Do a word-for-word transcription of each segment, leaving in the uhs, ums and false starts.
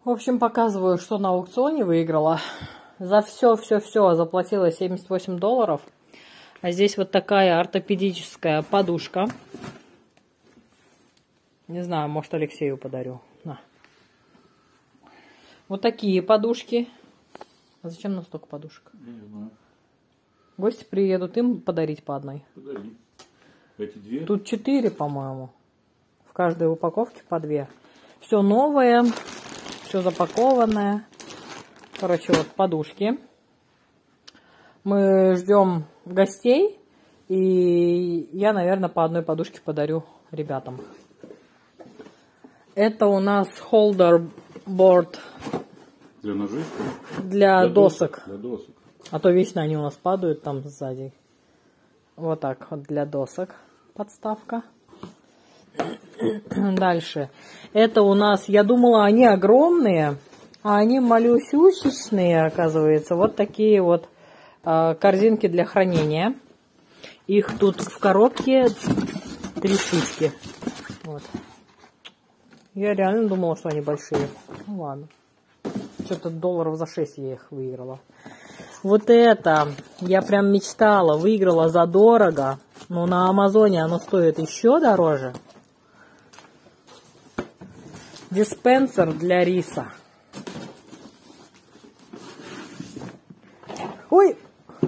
В общем, показываю, что на аукционе выиграла. За все-все-все заплатила семьдесят восемь долларов. А здесь вот такая ортопедическая подушка. Не знаю, может, Алексею подарю. На. Вот такие подушки. А зачем нам столько подушек? Не знаю. Гости приедут, им подарить по одной. Подари. Эти две? Тут четыре, по-моему. В каждой упаковке по две. Все новое, все запакованное. Короче, вот подушки. Мы ждем гостей. И я, наверное, по одной подушке подарю ребятам. Это у нас холдер борд. Для ножей? Для, для досок. Для досок. А то вечно они у нас падают там сзади. Вот так вот для досок подставка. Дальше. Это у нас, я думала, они огромные, а они малюсюсечные, оказывается. Вот такие вот э, корзинки для хранения. Их тут в коробке три штучки. Вот. Я реально думала, что они большие. Ну ладно. Что-то долларов за шесть я их выиграла. Вот это я прям мечтала. Выиграла задорого. Но на Амазоне оно стоит еще дороже. Диспенсер для риса. Ой!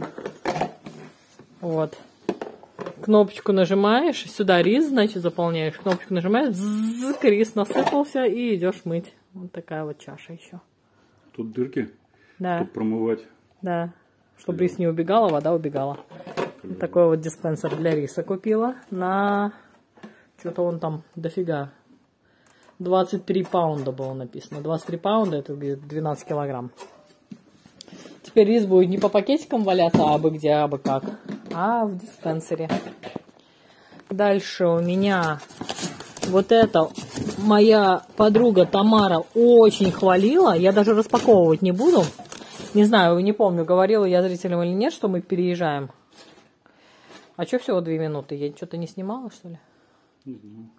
Вот. Кнопочку нажимаешь. Сюда рис, значит, заполняешь. Кнопочку нажимаешь. Зззк, рис насыпался и идешь мыть. Вот такая вот чаша еще. Тут дырки? Да. Тут промывать? Да. Чтобы рис не убегала, вода убегала. Вот такой вот диспенсер для риса купила. На... Что-то он там дофига. двадцать три паунда было написано. двадцать три паунда, это двенадцать килограмм. Теперь рис будет не по пакетикам валяться, а абы где, абы как. А в диспенсере. Дальше у меня вот это моя подруга Тамара очень хвалила. Я даже распаковывать не буду. Не знаю, не помню, говорила я зрителям или нет, что мы переезжаем. А что всего две минуты? Я что-то не снимала, что ли? Не знаю.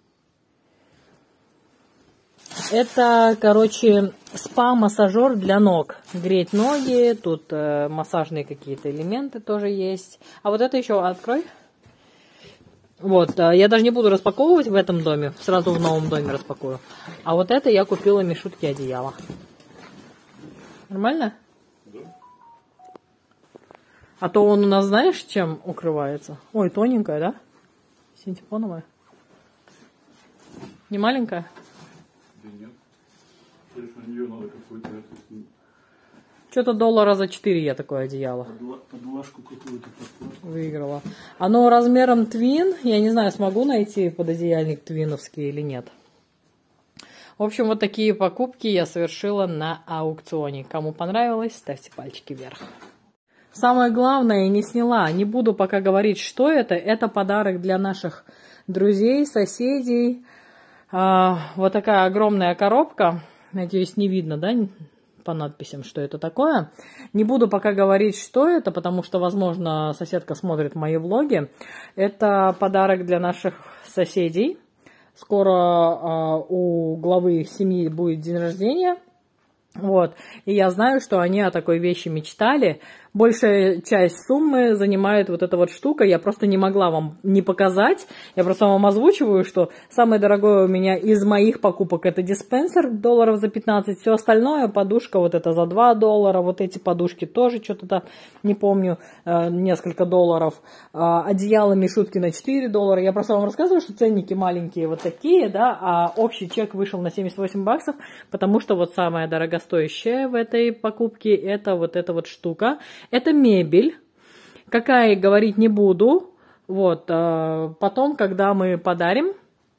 Это, короче, спа-массажер для ног. Греть ноги, тут э, массажные какие-то элементы тоже есть. А вот это еще открой. Вот, э, я даже не буду распаковывать в этом доме, сразу в новом доме распакую. А вот это я купила Мишутке одеяло. Нормально? Да. А то он у нас, знаешь, чем укрывается? Ой, тоненькая, да? Синтепоновая. Не маленькая? Да нет. Конечно, на нее надо какой-то... Что-то доллара за четыре я такое одеяло. Подложку какую-то выиграла. Оно размером твин. Я не знаю, смогу найти пододеяльник твиновский или нет. В общем, вот такие покупки я совершила на аукционе. Кому понравилось, ставьте пальчики вверх. Самое главное, не сняла. Не буду пока говорить, что это. Это подарок для наших друзей, соседей. А, вот такая огромная коробка. Надеюсь, не видно, да, по надписям, что это такое. Не буду пока говорить, что это, потому что, возможно, соседка смотрит мои влоги. Это подарок для наших соседей. Скоро а, у главы их семьи будет день рождения. Вот. И я знаю, что они о такой вещи мечтали. Большая часть суммы занимает вот эта вот штука. Я просто не могла вам не показать. Я просто вам озвучиваю, что самое дорогое у меня из моих покупок это диспенсер долларов за пятнадцать. Все остальное, подушка вот это за два доллара. Вот эти подушки тоже что-то, не помню, несколько долларов. Одеяло Мишутки на четыре доллара. Я просто вам рассказываю, что ценники маленькие вот такие, да, а общий чек вышел на семьдесят восемь баксов, потому что вот самая дорогостоящая в этой покупке это вот эта вот штука. Это мебель. Какая, говорить не буду. Вот. Потом, когда мы подарим,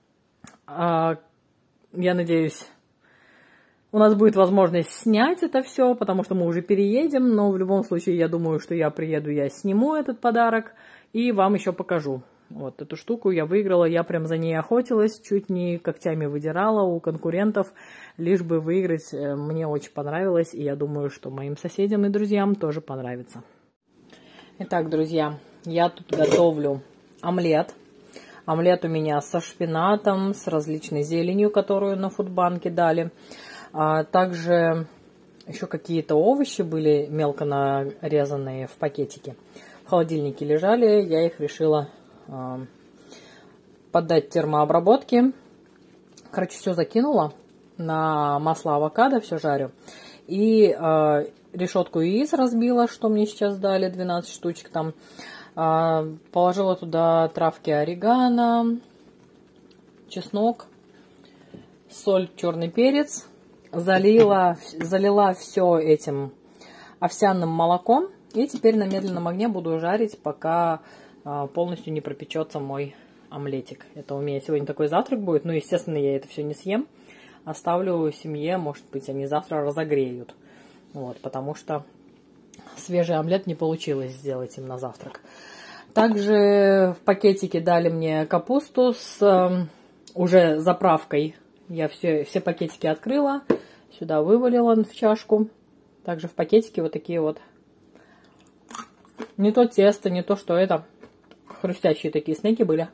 я надеюсь, у нас будет возможность снять это все, потому что мы уже переедем. Но в любом случае, я думаю, что я приеду, я сниму этот подарок и вам еще покажу. Вот эту штуку я выиграла, я прям за ней охотилась, чуть не когтями выдирала у конкурентов, лишь бы выиграть. Мне очень понравилось, и я думаю, что моим соседям и друзьям тоже понравится. Итак, друзья, я тут готовлю омлет. Омлет у меня со шпинатом, с различной зеленью, которую на Фудбанке дали. А также еще какие-то овощи были мелко нарезанные в пакетике. В холодильнике лежали, я их решила э, поддать термообработке. Короче, все закинула на масло авокадо, все жарю. И э, решетку яиц разбила, что мне сейчас дали, двенадцать штучек там. Э, положила туда травки орегано, чеснок, соль, черный перец. Залила, залила все этим овсяным молоком. И теперь на медленном огне буду жарить, пока э, полностью не пропечется мой омлетик. Это у меня сегодня такой завтрак будет. Ну, естественно, я это все не съем. Оставлю семье, может быть, они завтра разогреют. Вот, потому что свежий омлет не получилось сделать им на завтрак. Также в пакетике дали мне капусту с э, уже заправкой. Я все, все пакетики открыла, сюда вывалила в чашку. Также в пакетике вот такие вот. Не то тесто, не то что это. Хрустящие такие снеки были.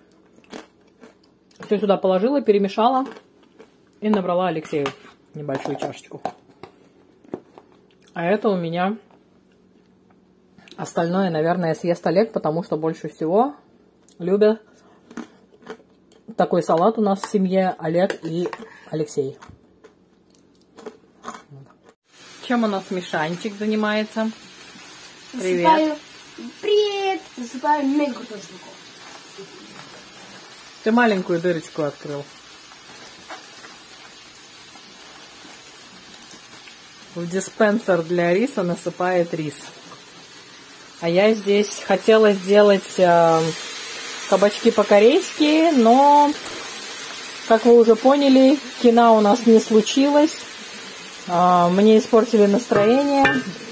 Все сюда положила, перемешала и набрала Алексею небольшую чашечку. А это у меня остальное, наверное, съест Олег, потому что больше всего любят такой салат у нас в семье Олег и Алексей. Чем у нас Мишанчик занимается? Привет. Засыпаю. Привет. Засыпаю мега точку. Ты маленькую дырочку открыл. В диспенсер для риса насыпает рис. А я здесь хотела сделать э, кабачки по-корейски, но, как вы уже поняли, кино у нас не случилось. Э, мне испортили настроение.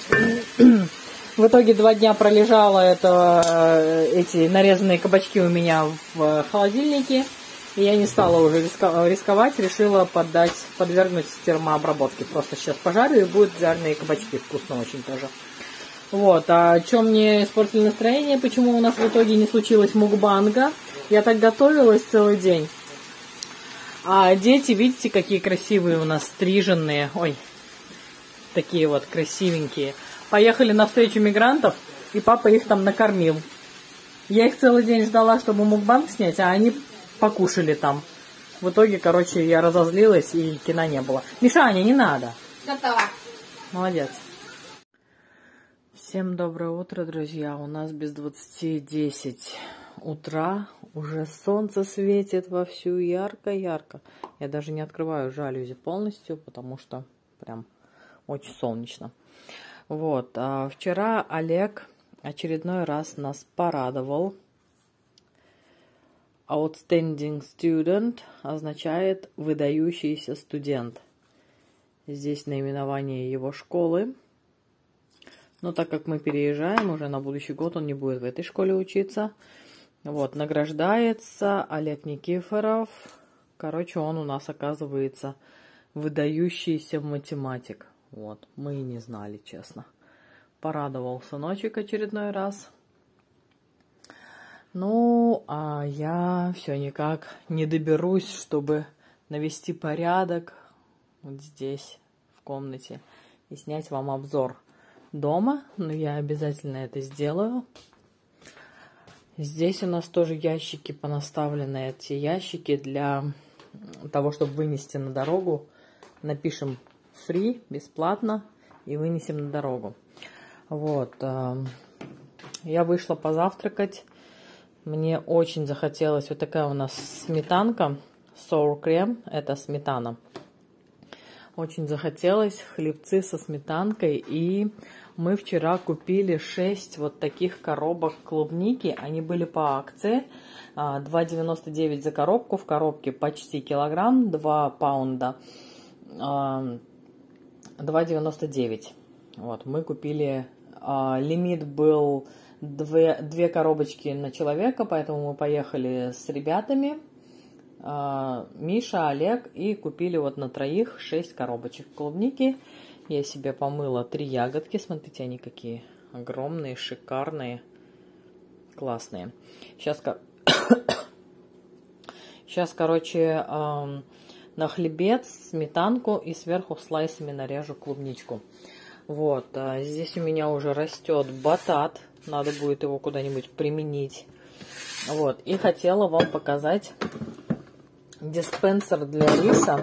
В итоге два дня пролежало это, эти нарезанные кабачки у меня в холодильнике. И я не стала уже рисковать, решила поддать, подвергнуть термообработке. Просто сейчас пожарю, и будут жареные кабачки. Вкусно очень тоже. Вот, а что мне испортили настроение, почему у нас в итоге не случилось мукбанга? Я так готовилась целый день. А дети, видите, какие красивые у нас стриженные. Ой, такие вот красивенькие. Поехали на встречу мигрантов, и папа их там накормил. Я их целый день ждала, чтобы мукбанг снять, а они покушали там. В итоге, короче, я разозлилась, и кино не было. Мишаня, не надо. Готово. Молодец. Всем доброе утро, друзья. У нас без двадцати десять утра. Уже солнце светит вовсю ярко-ярко. Я даже не открываю жалюзи полностью, потому что прям очень солнечно. Вот. А вчера Олег очередной раз нас порадовал. Outstanding student означает выдающийся студент. Здесь наименование его школы. Но так как мы переезжаем, уже на будущий год он не будет в этой школе учиться. Вот, награждается Олег Никифоров. Короче, он у нас оказывается выдающийся математик. Вот, мы и не знали, честно. Порадовал сыночек очередной раз. Ну, а я все никак не доберусь, чтобы навести порядок вот здесь, в комнате, и снять вам обзор дома. Но я обязательно это сделаю. Здесь у нас тоже ящики понаставлены. Эти ящики для того, чтобы вынести на дорогу. Напишем free, бесплатно, и вынесем на дорогу. Вот. Я вышла позавтракать. Мне очень захотелось. Вот такая у нас сметанка. Sour cream. Это сметана. Очень захотелось хлебцы со сметанкой. И мы вчера купили шесть вот таких коробок клубники. Они были по акции. два девяносто девять за коробку. В коробке почти килограмм. два паунда. два девяносто девять. Вот, мы купили. Лимит был Две, две коробочки на человека, поэтому мы поехали с ребятами, э, Миша, Олег, и купили вот на троих шесть коробочек клубники. Я себе помыла три ягодки, смотрите, они какие огромные, шикарные, классные. Сейчас, Сейчас короче, э, на хлебец, сметанку и сверху слайсами нарежу клубничку. Вот, а здесь у меня уже растет батат. Надо будет его куда-нибудь применить. Вот, и хотела вам показать диспенсер для риса.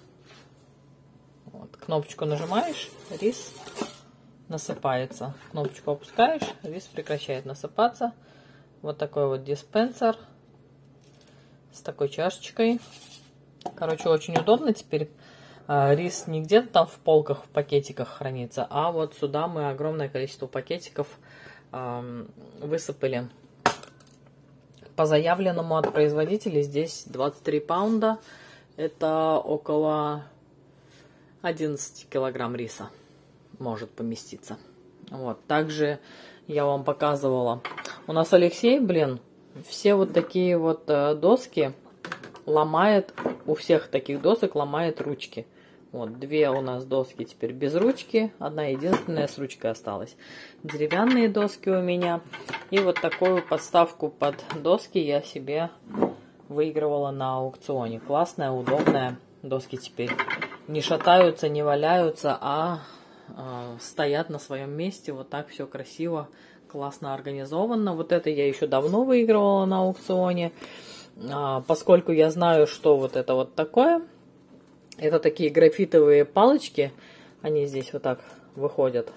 Вот, кнопочку нажимаешь, рис насыпается. Кнопочку опускаешь, рис прекращает насыпаться. Вот такой вот диспенсер с такой чашечкой. Короче, очень удобно теперь. Рис не где-то там в полках, в пакетиках хранится, а вот сюда мы огромное количество пакетиков э, высыпали. По заявленному от производителя здесь двадцать три паунда. Это около одиннадцати килограмм риса может поместиться. Вот. Также я вам показывала. У нас Алексей, блин, все вот такие вот э, доски ломает. У всех таких досок ломает ручки. Вот, две у нас доски теперь без ручки. Одна единственная с ручкой осталась. Деревянные доски у меня. И вот такую подставку под доски я себе выигрывала на аукционе. Классная, удобная. Доски теперь не шатаются, не валяются, а э, стоят на своем месте. Вот так все красиво, классно организовано. Вот это я еще давно выигрывала на аукционе. А, поскольку я знаю, что вот это вот такое. Это такие графитовые палочки. Они здесь вот так выходят.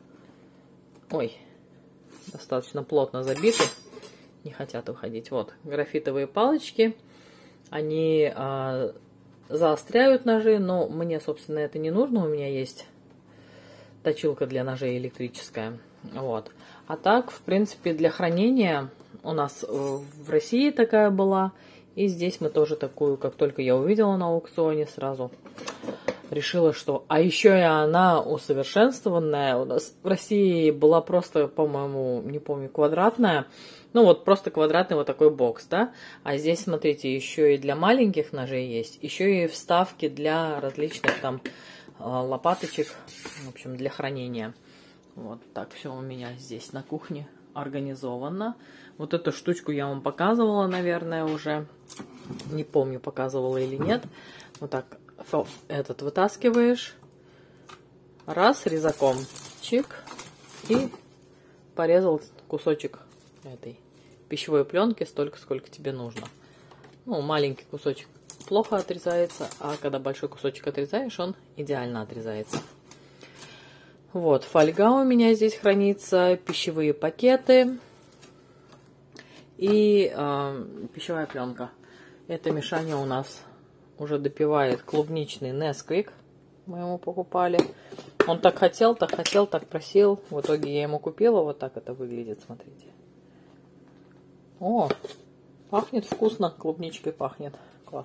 Ой, достаточно плотно забиты. Не хотят выходить. Вот, графитовые палочки. Они а, заостряют ножи, но мне, собственно, это не нужно. У меня есть точилка для ножей электрическая. Вот. А так, в принципе, для хранения у нас в России такая была. И здесь мы тоже такую, как только я увидела на аукционе, сразу решила, что... А еще и она усовершенствованная. У нас в России была просто, по-моему, не помню, квадратная. Ну вот просто квадратный вот такой бокс, да. А здесь, смотрите, еще и для маленьких ножей есть. Еще и вставки для различных там лопаточек. В общем, для хранения. Вот так все у меня здесь на кухне организовано. Вот эту штучку я вам показывала, наверное, уже. Не помню, показывала или нет. Вот так этот вытаскиваешь. Раз, резаком. Чик. И порезал кусочек этой пищевой пленки столько, сколько тебе нужно. Ну, маленький кусочек плохо отрезается, а когда большой кусочек отрезаешь, он идеально отрезается. Вот, фольга у меня здесь хранится, пищевые пакеты и э, пищевая пленка. Это Мишаня у нас уже допивает клубничный Несквик. Мы ему покупали. Он так хотел, так хотел, так просил. В итоге я ему купила. Вот так это выглядит, смотрите. О, пахнет вкусно. Клубничкой пахнет. Класс.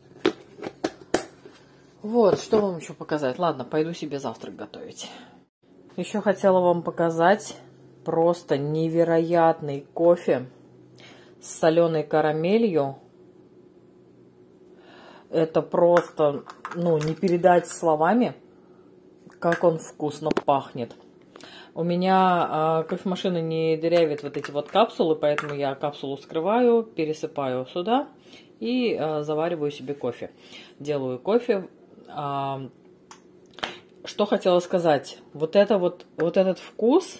Вот, что вам еще показать? Ладно, пойду себе завтрак готовить. Еще хотела вам показать просто невероятный кофе с соленой карамелью. Это просто, ну, не передать словами, как он вкусно пахнет. У меня э, кофемашина не дырявит вот эти вот капсулы, поэтому я капсулу скрываю, пересыпаю сюда и э, завариваю себе кофе. Делаю кофе. Э, что хотела сказать. Вот, это вот, вот этот вкус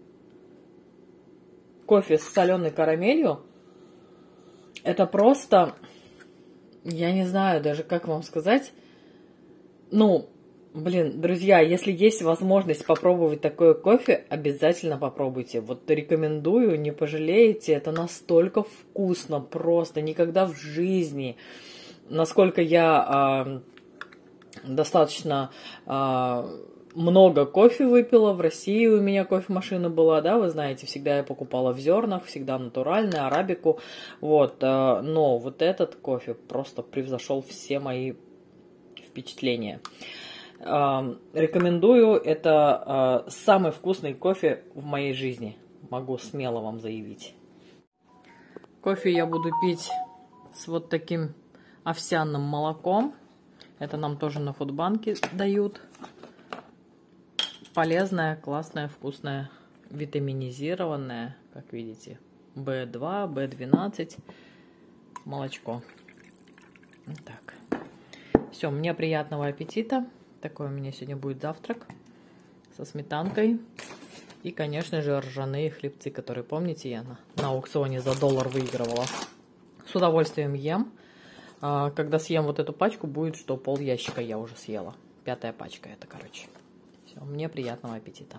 кофе с соленой карамелью, это просто... Я не знаю даже, как вам сказать. Ну, блин, друзья, если есть возможность попробовать такое кофе, обязательно попробуйте. Вот рекомендую, не пожалеете. Это настолько вкусно, просто никогда в жизни. Насколько я э, достаточно э, много кофе выпила. В России у меня кофемашина была, да, вы знаете, всегда я покупала в зернах, всегда натуральную, арабику. Вот, э, но вот этот кофе просто превзошел все мои впечатления. Э, рекомендую, это э, самый вкусный кофе в моей жизни. Могу смело вам заявить. Кофе я буду пить с вот таким овсяным молоком. Это нам тоже на Фудбанке дают. Полезное, классное, вкусное, витаминизированное, как видите, бэ два, бэ двенадцать молочко. Вот так. Все, мне приятного аппетита. Такой у меня сегодня будет завтрак со сметанкой. И, конечно же, ржаные хлебцы, которые, помните, я на, на аукционе за доллар выигрывала. С удовольствием ем. А, когда съем вот эту пачку, будет, что пол ящика я уже съела. Пятая пачка это, короче. Все, мне приятного аппетита.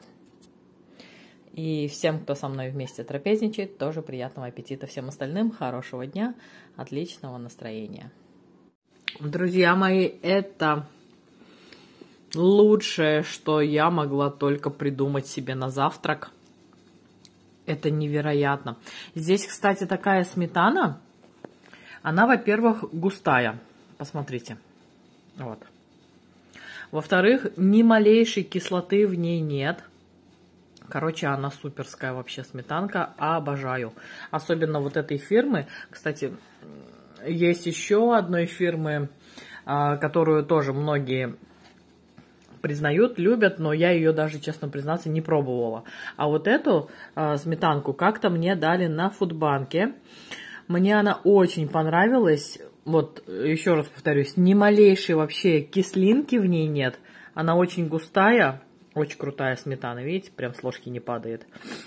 И всем, кто со мной вместе трапезничает, тоже приятного аппетита. Всем остальным хорошего дня, отличного настроения. Друзья мои, это лучшее, что я могла только придумать себе на завтрак. Это невероятно. Здесь, кстати, такая сметана. Она, во-первых, густая. Посмотрите. Вот. Во-вторых, ни малейшей кислоты в ней нет. Короче, она суперская вообще сметанка. Обожаю. Особенно вот этой фирмы. Кстати, есть еще одной фирмы, которую тоже многие признают, любят, но я ее даже, честно признаться, не пробовала. А вот эту сметанку как-то мне дали на Фудбанке. Мне она очень понравилась. Вот, еще раз повторюсь, ни малейшей вообще кислинки в ней нет. Она очень густая, очень крутая сметана, видите, прям с ложки не падает.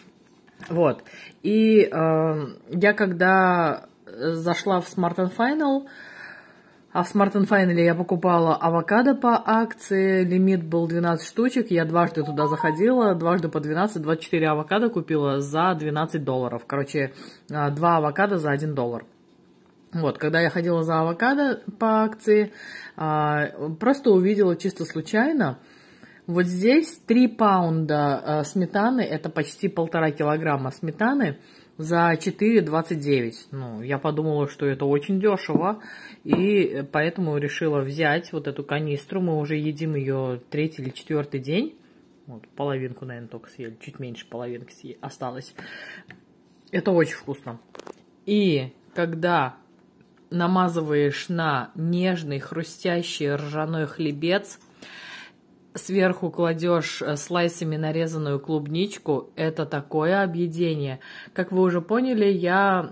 Вот, и э, я когда зашла в Smart and Final, а в Smart and Final я покупала авокадо по акции, лимит был двенадцать штучек, я дважды туда заходила, дважды по двенадцать, двадцать четыре авокадо купила за двенадцать долларов. Короче, два авокадо за один доллар. Вот, когда я ходила за авокадо по акции, просто увидела чисто случайно, вот здесь три паунда сметаны, это почти полтора килограмма сметаны, за четыре двадцать девять. Ну, я подумала, что это очень дешево, и поэтому решила взять вот эту канистру. Мы уже едим ее третий или четвертый день. Вот, половинку, наверное, только съели, чуть меньше половинки съели, осталось. Это очень вкусно. И когда намазываешь на нежный, хрустящий ржаной хлебец, сверху кладешь слайсами нарезанную клубничку, это такое объедение. Как вы уже поняли, я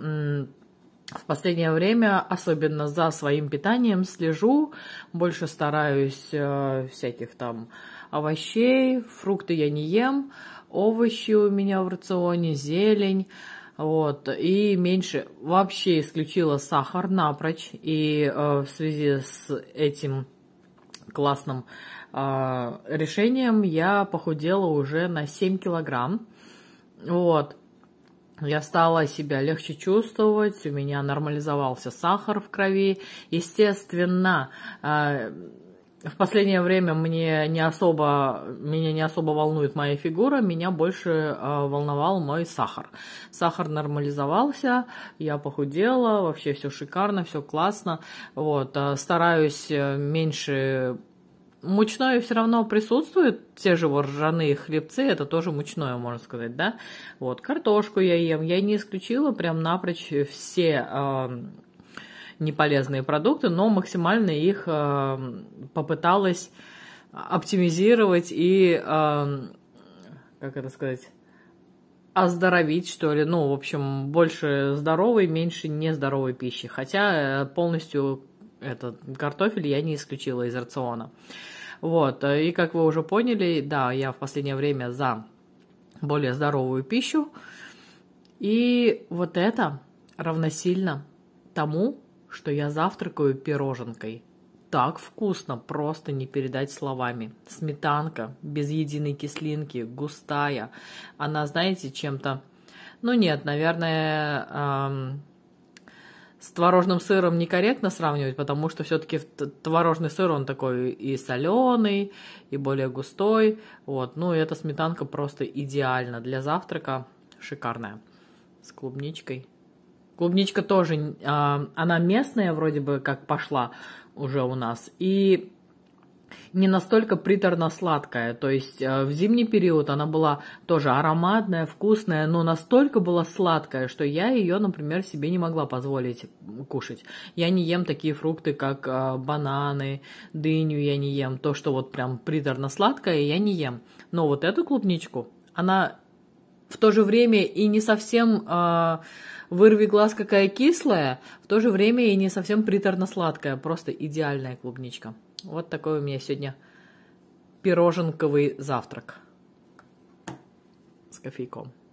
в последнее время особенно за своим питанием слежу, больше стараюсь всяких там овощей, фрукты я не ем, овощи у меня в рационе, зелень. Вот, и меньше, вообще исключила сахар напрочь, и э, в связи с этим классным э, решением я похудела уже на семь килограмм, вот, я стала себя легче чувствовать, у меня нормализовался сахар в крови, естественно, э, в последнее время мне не особо, меня не особо волнует моя фигура, меня больше э, волновал мой сахар. Сахар нормализовался, я похудела, вообще все шикарно, все классно. Вот, э, стараюсь меньше... Мучное все равно присутствует, те же ржаные хлебцы, это тоже мучное, можно сказать, да? Вот, картошку я ем, я не исключила прям напрочь все... Э, неполезные продукты, но максимально их э, попыталась оптимизировать и, э, как это сказать, оздоровить, что ли. Ну, в общем, больше здоровой, меньше нездоровой пищи. Хотя полностью этот картофель я не исключила из рациона. Вот, и как вы уже поняли, да, я в последнее время за более здоровую пищу. И вот это равносильно тому, что я завтракаю пироженкой. Так вкусно, просто не передать словами. Сметанка, без единой кислинки, густая. Она, знаете, чем-то... Ну нет, наверное, эм, с творожным сыром некорректно сравнивать, потому что все-таки творожный сыр, он такой и соленый, и более густой. Вот. Ну и эта сметанка просто идеальна для завтрака. Шикарная. С клубничкой. Клубничка тоже, она местная вроде бы как пошла уже у нас, и не настолько приторно-сладкая, то есть в зимний период она была тоже ароматная, вкусная, но настолько была сладкая, что я ее, например, себе не могла позволить кушать. Я не ем такие фрукты, как бананы, дыню я не ем, то, что вот прям приторно-сладкое, я не ем. Но вот эту клубничку, она в то же время и не совсем... Вырви глаз какая кислая, в то же время и не совсем приторно-сладкая, просто идеальная клубничка. Вот такой у меня сегодня пироженковый завтрак с кофейком.